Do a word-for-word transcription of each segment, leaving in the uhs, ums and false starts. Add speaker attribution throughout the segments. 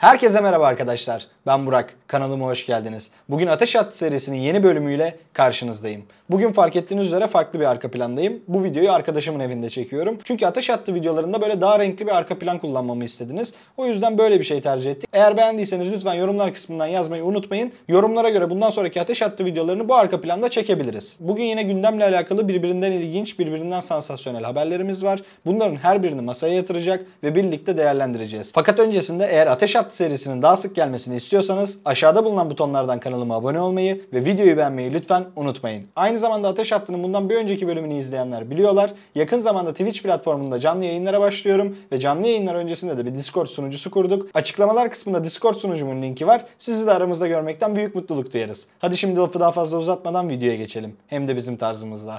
Speaker 1: Herkese merhaba arkadaşlar. Ben Burak. Kanalıma hoş geldiniz. Bugün Ateş Hattı serisinin yeni bölümüyle karşınızdayım. Bugün fark ettiğiniz üzere farklı bir arka plandayım. Bu videoyu arkadaşımın evinde çekiyorum. Çünkü Ateş Hattı videolarında böyle daha renkli bir arka plan kullanmamı istediniz. O yüzden böyle bir şey tercih ettik. Eğer beğendiyseniz lütfen yorumlar kısmından yazmayı unutmayın. Yorumlara göre bundan sonraki Ateş Hattı videolarını bu arka planda çekebiliriz. Bugün yine gündemle alakalı birbirinden ilginç, birbirinden sansasyonel haberlerimiz var. Bunların her birini masaya yatıracak ve birlikte değerlendireceğiz. Fakat öncesinde eğer Ateş Hattı serisinin daha sık gelmesini istiyorsanız aşağıda bulunan butonlardan kanalıma abone olmayı ve videoyu beğenmeyi lütfen unutmayın. Aynı zamanda Ateş Hattı'nın bundan bir önceki bölümünü izleyenler biliyorlar. Yakın zamanda Twitch platformunda canlı yayınlara başlıyorum ve canlı yayınlar öncesinde de bir Discord sunucusu kurduk. Açıklamalar kısmında Discord sunucumun linki var. Sizi de aramızda görmekten büyük mutluluk duyarız. Hadi şimdi lafı daha fazla uzatmadan videoya geçelim. Hem de bizim tarzımızda.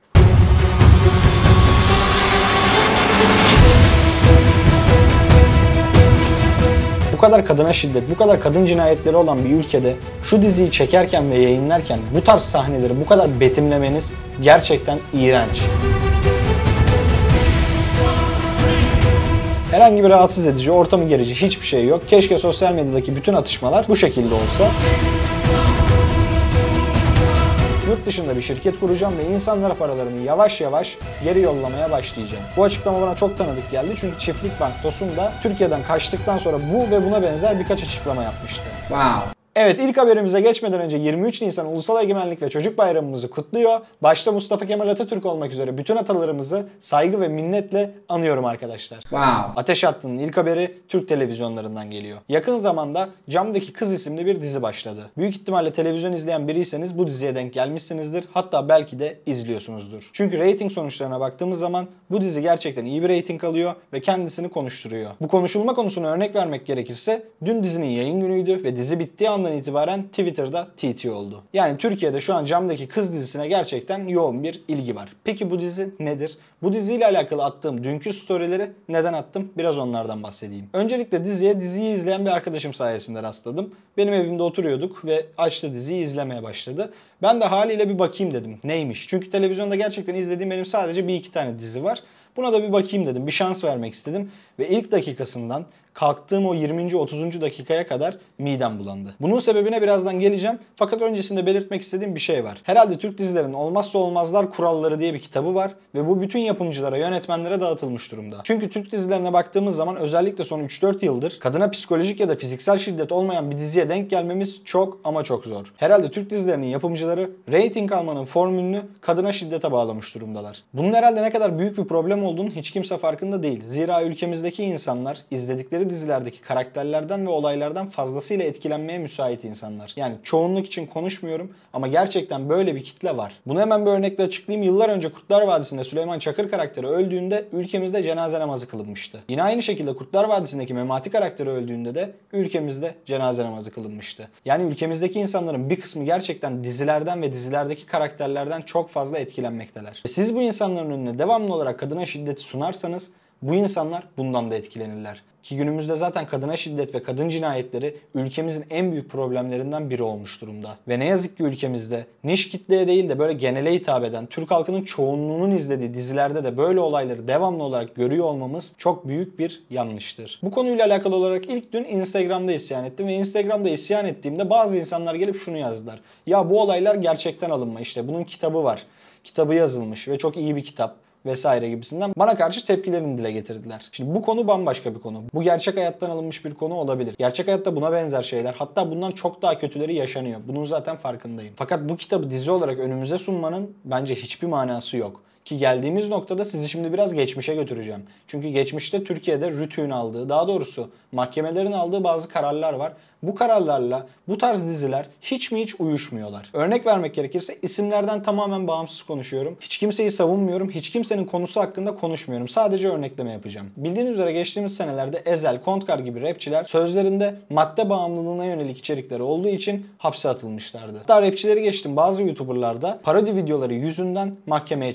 Speaker 1: Bu kadar kadına şiddet, bu kadar kadın cinayetleri olan bir ülkede şu diziyi çekerken ve yayınlarken bu tarz sahneleri bu kadar betimlemeniz gerçekten iğrenç. Herhangi bir rahatsız edici, ortamı gerici hiçbir şey yok. Keşke sosyal medyadaki bütün atışmalar bu şekilde olsa. Yurt dışında bir şirket kuracağım ve insanlara paralarını yavaş yavaş geri yollamaya başlayacağım. Bu açıklama bana çok tanıdık geldi çünkü Çiftlik Bank Tosun da Türkiye'den kaçtıktan sonra bu ve buna benzer birkaç açıklama yapmıştı. Wow. Evet, ilk haberimize geçmeden önce yirmi üç Nisan Ulusal Egemenlik ve Çocuk Bayramımızı kutluyor. Başta Mustafa Kemal Atatürk olmak üzere bütün atalarımızı saygı ve minnetle anıyorum arkadaşlar. Wow. Ateş Hattı'nın ilk haberi Türk televizyonlarından geliyor. Yakın zamanda Camdaki Kız isimli bir dizi başladı. Büyük ihtimalle televizyon izleyen biriyseniz bu diziye denk gelmişsinizdir. Hatta belki de izliyorsunuzdur. Çünkü reyting sonuçlarına baktığımız zaman bu dizi gerçekten iyi bir reyting alıyor ve kendisini konuşturuyor. Bu konuşulma konusuna örnek vermek gerekirse dün dizinin yayın günüydü ve dizi bittiği anda itibaren Twitter'da T T oldu. Yani Türkiye'de şu an Camdaki Kız dizisine gerçekten yoğun bir ilgi var. Peki bu dizi nedir? Bu diziyle alakalı attığım dünkü storyleri neden attım? Biraz onlardan bahsedeyim. Öncelikle diziye diziyi izleyen bir arkadaşım sayesinde rastladım. Benim evimde oturuyorduk ve açtı diziyi izlemeye başladı. Ben de haliyle bir bakayım dedim. Neymiş? Çünkü televizyonda gerçekten izlediğim benim sadece bir iki tane dizi var. Buna da bir bakayım dedim. Bir şans vermek istedim. Ve ilk dakikasından kalktığım o yirminci otuzuncu dakikaya kadar midem bulandı. Bunun sebebine birazdan geleceğim. Fakat öncesinde belirtmek istediğim bir şey var. Herhalde Türk dizilerinin olmazsa olmazlar kuralları diye bir kitabı var. Ve bu bütün yapımcılara, yönetmenlere dağıtılmış durumda. Çünkü Türk dizilerine baktığımız zaman özellikle son üç dört yıldır kadına psikolojik ya da fiziksel şiddet olmayan bir diziye denk gelmemiz çok ama çok zor. Herhalde Türk dizilerinin yapımcıları reyting almanın formülünü kadına şiddete bağlamış durumdalar. Bunun herhalde ne kadar büyük bir problem olduğunu hiç kimse farkında değil. Zira ülkemizdeki insanlar izledikleri dizilerdeki karakterlerden ve olaylardan fazlasıyla etkilenmeye müsait insanlar. Yani çoğunluk için konuşmuyorum ama gerçekten böyle bir kitle var. Bunu hemen bir örnekle açıklayayım. Yıllar önce Kurtlar Vadisi'nde Süleyman Çakır karakteri öldüğünde ülkemizde cenaze namazı kılınmıştı. Yine aynı şekilde Kurtlar Vadisi'ndeki Memati karakteri öldüğünde de ülkemizde cenaze namazı kılınmıştı. Yani ülkemizdeki insanların bir kısmı gerçekten dizilerden ve dizilerdeki karakterlerden çok fazla etkilenmekteler. Ve siz bu insanların önüne devamlı olarak kadına şiddeti sunarsanız bu insanlar bundan da etkilenirler. Ki günümüzde zaten kadına şiddet ve kadın cinayetleri ülkemizin en büyük problemlerinden biri olmuş durumda. Ve ne yazık ki ülkemizde niş kitleye değil de böyle genele hitap eden, Türk halkının çoğunluğunun izlediği dizilerde de böyle olayları devamlı olarak görüyor olmamız çok büyük bir yanlıştır. Bu konuyla alakalı olarak ilk dün Instagram'da isyan ettim ve Instagram'da isyan ettiğimde bazı insanlar gelip şunu yazdılar. Ya bu olaylar gerçekten alınma, işte bunun kitabı var. Kitabı yazılmış ve çok iyi bir kitap vesaire gibisinden bana karşı tepkilerini dile getirdiler. Şimdi bu konu bambaşka bir konu. Bu gerçek hayattan alınmış bir konu olabilir. Gerçek hayatta buna benzer şeyler, hatta bundan çok daha kötüleri yaşanıyor. Bunun zaten farkındayım. Fakat bu kitabı dizi olarak önümüze sunmanın bence hiçbir manası yok. Ki geldiğimiz noktada sizi şimdi biraz geçmişe götüreceğim. Çünkü geçmişte Türkiye'de RTÜK'ün aldığı, daha doğrusu mahkemelerin aldığı bazı kararlar var. Bu kararlarla bu tarz diziler hiç mi hiç uyuşmuyorlar. Örnek vermek gerekirse isimlerden tamamen bağımsız konuşuyorum. Hiç kimseyi savunmuyorum, hiç kimsenin konusu hakkında konuşmuyorum. Sadece örnekleme yapacağım. Bildiğiniz üzere geçtiğimiz senelerde Ezel, Kontkar gibi rapçiler sözlerinde madde bağımlılığına yönelik içerikleri olduğu için hapse atılmışlardı. Hatta rapçileri geçtim, bazı YouTuber'lar da parodi videoları yüzünden mahkemeye çıkmışlar.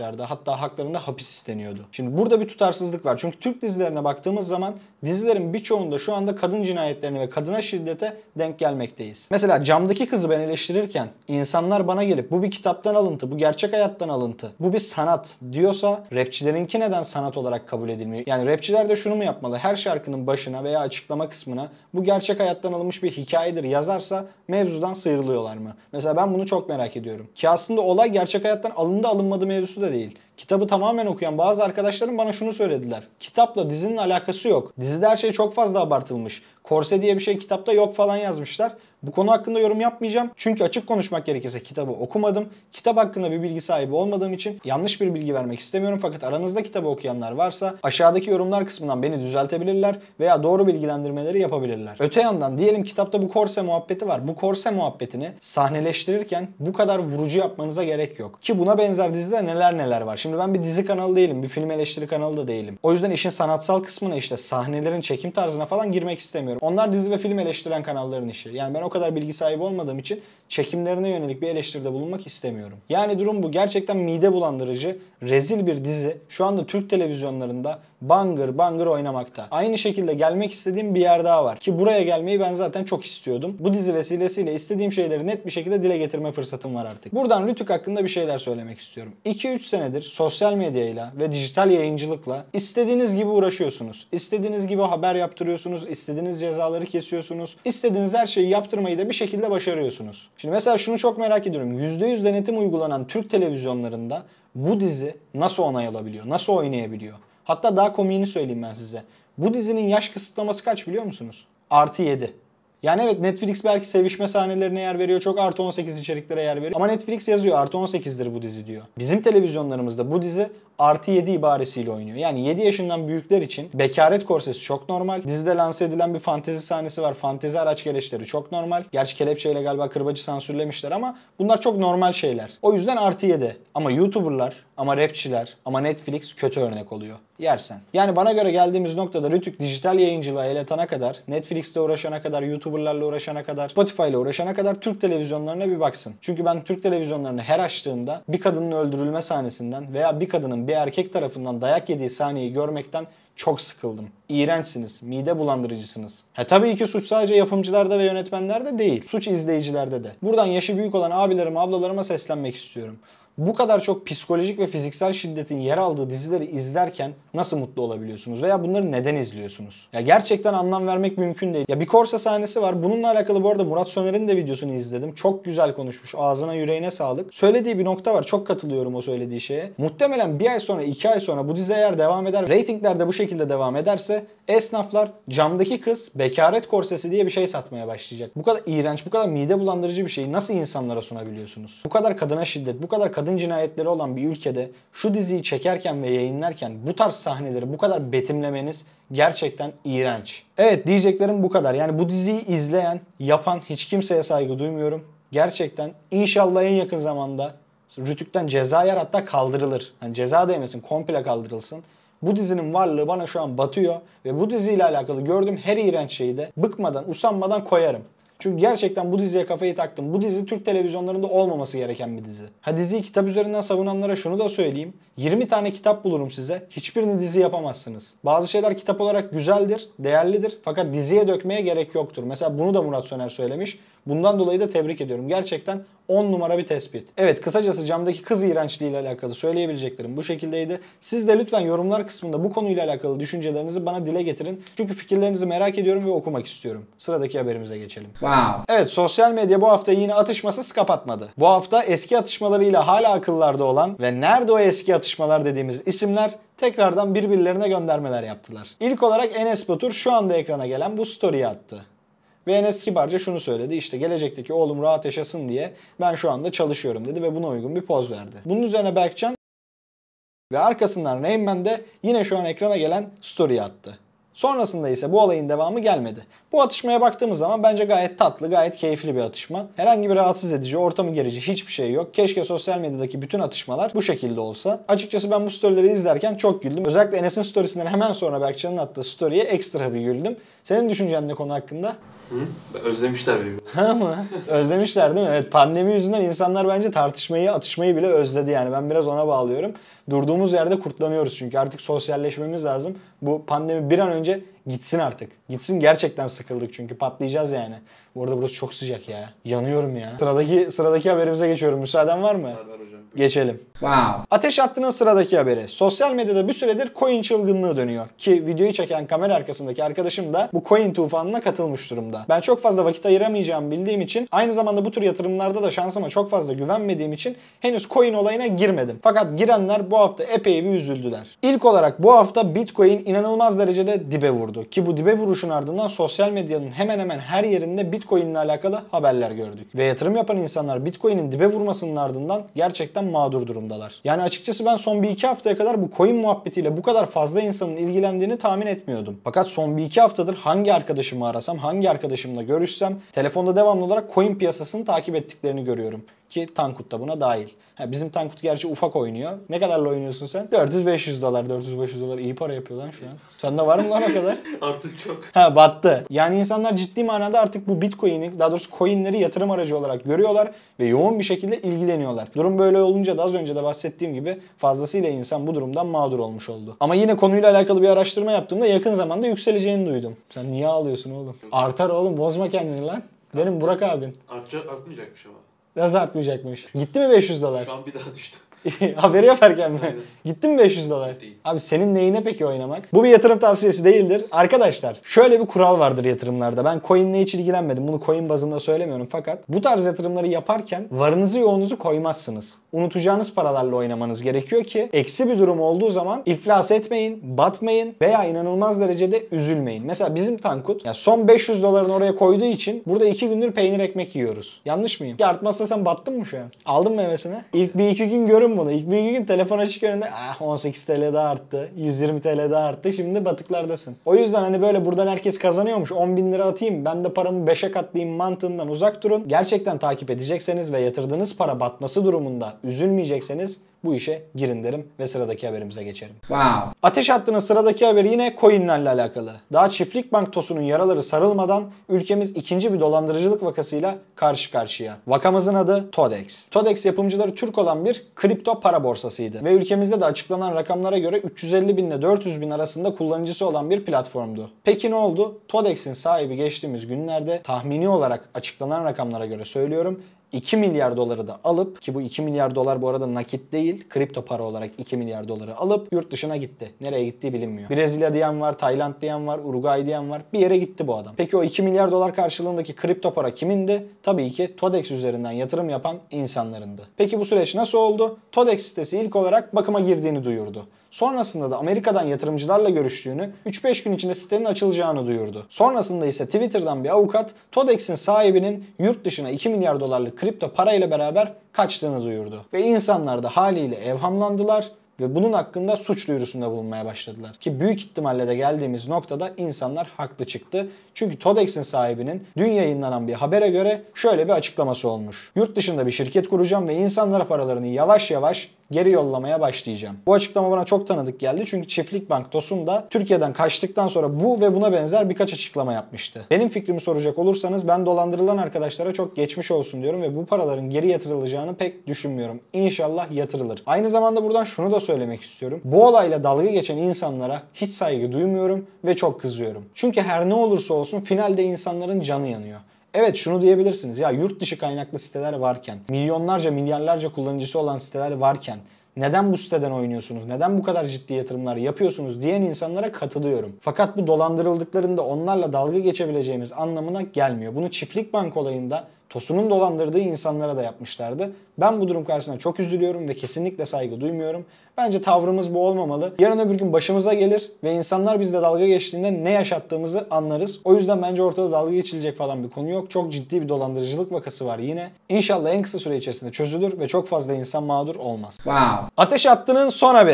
Speaker 1: dışarıda. Hatta haklarında hapis isteniyordu. Şimdi burada bir tutarsızlık var. Çünkü Türk dizilerine baktığımız zaman dizilerin birçoğunda şu anda kadın cinayetlerine ve kadına şiddete denk gelmekteyiz. Mesela Camdaki Kızı ben eleştirirken insanlar bana gelip bu bir kitaptan alıntı, bu gerçek hayattan alıntı, bu bir sanat diyorsa rapçilerinki neden sanat olarak kabul edilmiyor? Yani rapçiler de şunu mu yapmalı? Her şarkının başına veya açıklama kısmına bu gerçek hayattan alınmış bir hikayedir yazarsa mevzudan sıyrılıyorlar mı? Mesela ben bunu çok merak ediyorum. Ki aslında olay gerçek hayattan alındı alınmadı mevzusu da değil. Kitabı tamamen okuyan bazı arkadaşlarım bana şunu söylediler. Kitapla dizinin alakası yok. Dizide her şey çok fazla abartılmış. Korse diye bir şey kitapta yok falan yazmışlar. Bu konu hakkında yorum yapmayacağım. Çünkü açık konuşmak gerekirse kitabı okumadım. Kitap hakkında bir bilgi sahibi olmadığım için yanlış bir bilgi vermek istemiyorum. Fakat aranızda kitabı okuyanlar varsa aşağıdaki yorumlar kısmından beni düzeltebilirler veya doğru bilgilendirmeleri yapabilirler. Öte yandan diyelim kitapta bu korse muhabbeti var. Bu korse muhabbetini sahneleştirirken bu kadar vurucu yapmanıza gerek yok. Ki buna benzer dizide neler neler var. Şimdi ben bir dizi kanalı değilim. Bir film eleştiri kanalı da değilim. O yüzden işin sanatsal kısmına, işte sahnelerin çekim tarzına falan girmek istemiyorum. Onlar dizi ve film eleştiren kanalların işi. Yani ben o kadar bilgi sahibi olmadığım için çekimlerine yönelik bir eleştiride bulunmak istemiyorum. Yani durum bu. Gerçekten mide bulandırıcı, rezil bir dizi şu anda Türk televizyonlarında bangır bangır oynamakta. Aynı şekilde gelmek istediğim bir yer daha var. Ki buraya gelmeyi ben zaten çok istiyordum. Bu dizi vesilesiyle istediğim şeyleri net bir şekilde dile getirme fırsatım var artık. Buradan Rütük hakkında bir şeyler söylemek istiyorum. iki üç senedir sosyal medyayla ve dijital yayıncılıkla istediğiniz gibi uğraşıyorsunuz. İstediğiniz gibi haber yaptırıyorsunuz. İstediğiniz cezaları kesiyorsunuz. İstediğiniz her şeyi yaptırmayı da bir şekilde başarıyorsunuz. Şimdi mesela şunu çok merak ediyorum. yüzde yüz denetim uygulanan Türk televizyonlarında bu dizi nasıl onay alabiliyor? Nasıl oynayabiliyor? Hatta daha komiğini söyleyeyim ben size. Bu dizinin yaş kısıtlaması kaç biliyor musunuz? Artı yedi. Yani evet, Netflix belki sevişme sahnelerine yer veriyor. Çok artı on sekiz içeriklere yer veriyor. Ama Netflix yazıyor artı on sekizdir bu dizi diyor. Bizim televizyonlarımızda bu dizi artı yedi ibaresiyle oynuyor. Yani yedi yaşından büyükler için bekaret korsesi çok normal. Dizide lanse edilen bir fantezi sahnesi var. Fantezi araç gereçleri çok normal. Gerçi kelepçeyle galiba kırbacı sansürlemişler ama bunlar çok normal şeyler. O yüzden artı yedi. Ama YouTuber'lar, ama rapçiler, ama Netflix kötü örnek oluyor. Yersen. Yani bana göre geldiğimiz noktada Rütük dijital yayıncılığa el atana kadar, Netflix'te uğraşana kadar, YouTuber'larla uğraşana kadar, Spotify'la uğraşana kadar Türk televizyonlarına bir baksın. Çünkü ben Türk televizyonlarını her açtığımda bir kadının öldürülme sahnesinden veya bir kadının bir erkek tarafından dayak yediği sahneyi görmekten çok sıkıldım. İğrençsiniz, mide bulandırıcısınız. He tabii ki suç sadece yapımcılarda ve yönetmenlerde değil. Suç izleyicilerde de. Buradan yaşı büyük olan abilerime, ablalarıma seslenmek istiyorum. Bu kadar çok psikolojik ve fiziksel şiddetin yer aldığı dizileri izlerken nasıl mutlu olabiliyorsunuz? Veya bunları neden izliyorsunuz? Ya gerçekten anlam vermek mümkün değil. Ya bir korse sahnesi var. Bununla alakalı bu arada Murat Soner'in de videosunu izledim. Çok güzel konuşmuş. Ağzına yüreğine sağlık. Söylediği bir nokta var. Çok katılıyorum o söylediği şeye. Muhtemelen bir ay sonra, iki ay sonra bu dizi eğer devam eder, reytingler de bu şekilde devam ederse esnaflar Camdaki Kız bekaret korsesi diye bir şey satmaya başlayacak. Bu kadar iğrenç, bu kadar mide bulandırıcı bir şeyi nasıl insanlara sunabiliyorsunuz? Bu kadar kadına şiddet, bu kadar kadın cinayetleri olan bir ülkede şu diziyi çekerken ve yayınlarken bu tarz sahneleri bu kadar betimlemeniz gerçekten iğrenç. Evet, diyeceklerim bu kadar. Yani bu diziyi izleyen, yapan hiç kimseye saygı duymuyorum. Gerçekten inşallah en yakın zamanda Rütük'ten ceza yer, hatta kaldırılır. Yani ceza değmesin, komple kaldırılsın. Bu dizinin varlığı bana şu an batıyor ve bu diziyle alakalı gördüğüm her iğrenç şeyi de bıkmadan, usanmadan koyarım. Çünkü gerçekten bu diziye kafayı taktım. Bu dizi Türk televizyonlarında olmaması gereken bir dizi. Ha, diziyi kitap üzerinden savunanlara şunu da söyleyeyim. yirmi tane kitap bulurum size. Hiçbirini dizi yapamazsınız. Bazı şeyler kitap olarak güzeldir, değerlidir. Fakat diziye dökmeye gerek yoktur. Mesela bunu da Murat Soner söylemiş. Bundan dolayı da tebrik ediyorum. Gerçekten on numara bir tespit. Evet, kısacası Camdaki Kız iğrençliği ile alakalı söyleyebileceklerim bu şekildeydi. Siz de lütfen yorumlar kısmında bu konuyla alakalı düşüncelerinizi bana dile getirin. Çünkü fikirlerinizi merak ediyorum ve okumak istiyorum. Sıradaki haberimize geçelim. Wow. Evet, sosyal medya bu hafta yine atışmasız kapatmadı. Bu hafta eski atışmalarıyla hala akıllarda olan ve nerede o eski atışmalar dediğimiz isimler tekrardan birbirlerine göndermeler yaptılar. İlk olarak Enes Batur şu anda ekrana gelen bu story'i attı. Ve Enes kibarca şunu söyledi: işte gelecekteki oğlum rahat yaşasın diye ben şu anda çalışıyorum dedi ve buna uygun bir poz verdi. Bunun üzerine Berkcan ve arkasından Rain Man de yine şu an ekrana gelen story'i attı. Sonrasında ise bu olayın devamı gelmedi. Bu atışmaya baktığımız zaman bence gayet tatlı, gayet keyifli bir atışma. Herhangi bir rahatsız edici, ortamı gerici hiçbir şey yok. Keşke sosyal medyadaki bütün atışmalar bu şekilde olsa. Açıkçası ben bu storyleri izlerken çok güldüm. Özellikle Enes'in storiesinden hemen sonra Berkcan'ın attığı story'ye ekstra bir güldüm. Senin düşüncen ne konu hakkında?
Speaker 2: Hı? Özlemişler beni.
Speaker 1: Ha mı? Özlemişler değil mi? Evet, pandemi yüzünden insanlar bence tartışmayı, atışmayı bile özledi yani. Ben biraz ona bağlıyorum. Durduğumuz yerde kurtlanıyoruz çünkü artık sosyalleşmemiz lazım. Bu pandemi bir an önce gitsin artık. Gitsin, gerçekten sıkıldık çünkü patlayacağız yani. Bu arada burası çok sıcak ya. Yanıyorum ya. Sıradaki sıradaki haberimize geçiyorum. Müsaaden var mı?
Speaker 2: Var var hocam.
Speaker 1: Geçelim. Wow. Ateş Hattı'nın sıradaki haberi. Sosyal medyada bir süredir coin çılgınlığı dönüyor. Ki videoyu çeken kamera arkasındaki arkadaşım da bu coin tufanına katılmış durumda. Ben çok fazla vakit ayıramayacağımı bildiğim için, aynı zamanda bu tür yatırımlarda da şansıma çok fazla güvenmediğim için henüz coin olayına girmedim. Fakat girenler bu hafta epey bir üzüldüler. İlk olarak bu hafta Bitcoin inanılmaz derecede dibe vurdu. Ki bu dibe vuruşun ardından sosyal medyanın hemen hemen her yerinde Bitcoin ile alakalı haberler gördük. Ve yatırım yapan insanlar Bitcoin'in dibe vurmasının ardından gerçekten mağdur durumdalar. Yani açıkçası ben son bir iki haftaya kadar bu coin muhabbetiyle bu kadar fazla insanın ilgilendiğini tahmin etmiyordum. Fakat son bir iki haftadır hangi arkadaşımı arasam, hangi arkadaşımla görüşsem telefonda devamlı olarak coin piyasasını takip ettiklerini görüyorum. Ki Tankut da buna dahil. Ha, bizim Tankut gerçi ufak oynuyor. Ne kadarla oynuyorsun sen? dört yüz beş yüz dolar. dört yüz beş yüz dolar iyi para yapıyor lan şu an. Sende var mı lan o kadar?
Speaker 2: Artık yok.
Speaker 1: Ha, battı. Yani insanlar ciddi manada artık bu Bitcoin'i, daha doğrusu coinleri yatırım aracı olarak görüyorlar ve yoğun bir şekilde ilgileniyorlar. Durum böyle olunca da az önce de bahsettiğim gibi fazlasıyla insan bu durumdan mağdur olmuş oldu. Ama yine konuyla alakalı bir araştırma yaptığımda yakın zamanda yükseleceğini duydum. Sen niye ağlıyorsun oğlum? Artar oğlum, bozma kendini lan. Benim Burak abin.
Speaker 2: Artacak, artmayacakmış ama.
Speaker 1: Nasıl artmayacakmış? Gitti mi beş yüz dolar?
Speaker 2: Şu an bir daha düştü.
Speaker 1: Haberi yaparken mi?
Speaker 2: Aynen.
Speaker 1: Gitti mi beş yüz dolar?
Speaker 2: Değil.
Speaker 1: Abi senin neyine peki oynamak? Bu bir yatırım tavsiyesi değildir. Arkadaşlar şöyle bir kural vardır yatırımlarda. Ben coin'le hiç ilgilenmedim. Bunu coin bazında söylemiyorum fakat bu tarz yatırımları yaparken varınızı yoğunuzu koymazsınız. Unutacağınız paralarla oynamanız gerekiyor ki eksi bir durum olduğu zaman iflas etmeyin, batmayın veya inanılmaz derecede üzülmeyin. Mesela bizim Tankut ya son beş yüz doların oraya koyduğu için burada iki gündür peynir ekmek yiyoruz. Yanlış mıyım? Ki artmazsa sen battın mı şu an? Aldın mı hevesine? İlk bir iki gün görün bunu. İlk bir iki gün telefon açık önünde ah on sekiz TL daha arttı, yüz yirmi TL daha arttı, şimdi batıklardasın. O yüzden hani böyle buradan herkes kazanıyormuş, on bin lira atayım ben de paramı beşe katlayayım mantığından uzak durun. Gerçekten takip edecekseniz ve yatırdığınız para batması durumunda üzülmeyecekseniz bu işe girin derim ve sıradaki haberimize geçelim. Wow. Ateş Hattı'nın sıradaki haberi yine coinlerle alakalı. Daha Çiftlik Bank TOS'unun yaraları sarılmadan ülkemiz ikinci bir dolandırıcılık vakasıyla karşı karşıya. Vakamızın adı Todex. Todex yapımcıları Türk olan bir kripto para borsasıydı ve ülkemizde de açıklanan rakamlara göre üç yüz elli bin ile dört yüz bin arasında kullanıcısı olan bir platformdu. Peki ne oldu? Todex'in sahibi geçtiğimiz günlerde tahmini olarak açıklanan rakamlara göre söylüyorum iki milyar doları da alıp, ki bu iki milyar dolar bu arada nakit değil, kripto para olarak iki milyar doları alıp yurt dışına gitti. Nereye gittiği bilinmiyor. Brezilya diyen var, Tayland diyen var, Uruguay diyen var. Bir yere gitti bu adam. Peki o iki milyar dolar karşılığındaki kripto para kimindi? Tabii ki Todex üzerinden yatırım yapan insanlarındı. Peki bu süreç nasıl oldu? Todex sitesi ilk olarak bakıma girdiğini duyurdu. Sonrasında da Amerika'dan yatırımcılarla görüştüğünü, üç beş gün içinde sitenin açılacağını duyurdu. Sonrasında ise Twitter'dan bir avukat Todex'in sahibinin yurt dışına iki milyar dolarlık kripto parayla beraber kaçtığını duyurdu. Ve insanlar da haliyle evhamlandılar ve bunun hakkında suç duyurusunda bulunmaya başladılar. Ki büyük ihtimalle de geldiğimiz noktada insanlar haklı çıktı. Çünkü Todex'in sahibinin dün yayınlanan bir habere göre şöyle bir açıklaması olmuş. Yurt dışında bir şirket kuracağım ve insanlara paralarını yavaş yavaş geri yollamaya başlayacağım. Bu açıklama bana çok tanıdık geldi çünkü Çiftlik Bank TOS'un da Türkiye'den kaçtıktan sonra bu ve buna benzer birkaç açıklama yapmıştı. Benim fikrimi soracak olursanız ben dolandırılan arkadaşlara çok geçmiş olsun diyorum ve bu paraların geri yatırılacağını pek düşünmüyorum. İnşallah yatırılır. Aynı zamanda buradan şunu da söylemek istiyorum. Bu olayla dalga geçen insanlara hiç saygı duymuyorum ve çok kızıyorum. Çünkü her ne olursa olsun finalde insanların canı yanıyor. Evet, şunu diyebilirsiniz ya, yurt dışı kaynaklı siteler varken, milyonlarca milyarlarca kullanıcısı olan siteler varken neden bu siteden oynuyorsunuz, neden bu kadar ciddi yatırımlar yapıyorsunuz diyen insanlara katılıyorum. Fakat bu dolandırıldıklarında onlarla dalga geçebileceğimiz anlamına gelmiyor. Bunu Çiftlik Bank olayında TOS'unun dolandırdığı insanlara da yapmışlardı. Ben bu durum karşısında çok üzülüyorum ve kesinlikle saygı duymuyorum. Bence tavrımız bu olmamalı. Yarın öbür gün başımıza gelir ve insanlar bizle dalga geçtiğinde ne yaşattığımızı anlarız. O yüzden bence ortada dalga geçilecek falan bir konu yok. Çok ciddi bir dolandırıcılık vakası var yine. İnşallah en kısa süre içerisinde çözülür ve çok fazla insan mağdur olmaz. Wow. Ateş Hattı'nın son haberi.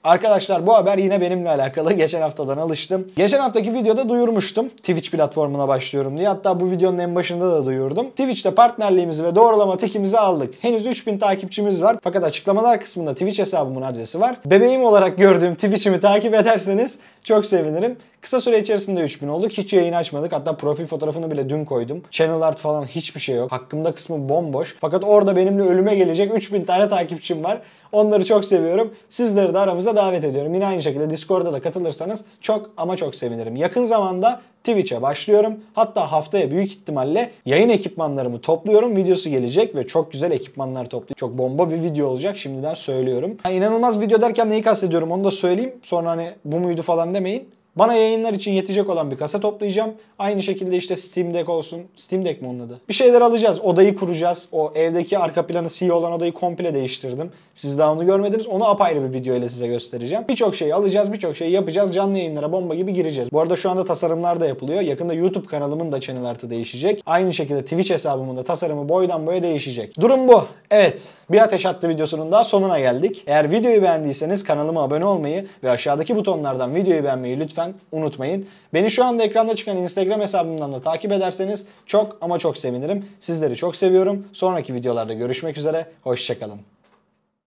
Speaker 1: Arkadaşlar bu haber yine benimle alakalı. Geçen haftadan alıştım. Geçen haftaki videoda duyurmuştum Twitch platformuna başlıyorum diye. Hatta bu videonun en başında da duyurdum. Twitch'te partnerliğimizi ve doğrulama tikimizi aldık. Henüz üç bin takipçimiz var. Fakat açıklamalar kısmında Twitch hesabımın adresi var. Bebeğim olarak gördüğüm Twitch'imi takip ederseniz çok sevinirim. Kısa süre içerisinde üç bin olduk. Hiç yayın açmadık. Hatta profil fotoğrafını bile dün koydum. Channel art falan hiçbir şey yok. Hakkımda kısmı bomboş. Fakat orada benimle ölüme gelecek üç bin tane takipçim var. Onları çok seviyorum. Sizleri de aramıza davet ediyorum. Yine aynı şekilde Discord'da da katılırsanız çok ama çok sevinirim. Yakın zamanda Twitch'e başlıyorum. Hatta haftaya büyük ihtimalle yayın ekipmanlarımı topluyorum. Videosu gelecek ve çok güzel ekipmanlar topluyorum. Çok bomba bir video olacak. Şimdiden söylüyorum. Yani inanılmaz video derken neyi kastediyorum onu da söyleyeyim. Sonra hani bu muydu falan demeyin. Bana yayınlar için yetecek olan bir kasa toplayacağım. Aynı şekilde işte Steam Deck olsun. Steam Deck mi onun adı? Bir şeyler alacağız. Odayı kuracağız. O evdeki arka planı siyah olan odayı komple değiştirdim. Siz daha onu görmediniz. Onu apayrı bir video ile size göstereceğim. Birçok şeyi alacağız. Birçok şeyi yapacağız. Canlı yayınlara bomba gibi gireceğiz. Bu arada şu anda tasarımlar da yapılıyor. Yakında YouTube kanalımın da channel artı değişecek. Aynı şekilde Twitch hesabımın da tasarımı boydan boya değişecek. Durum bu. Evet. Bir ateş attı videosunun daha sonuna geldik. Eğer videoyu beğendiyseniz kanalıma abone olmayı ve aşağıdaki butonlardan videoyu beğenmeyi lütfen unutmayın. Beni şu anda ekranda çıkan Instagram hesabımdan da takip ederseniz çok ama çok sevinirim. Sizleri çok seviyorum. Sonraki videolarda görüşmek üzere. Hoşça kalın.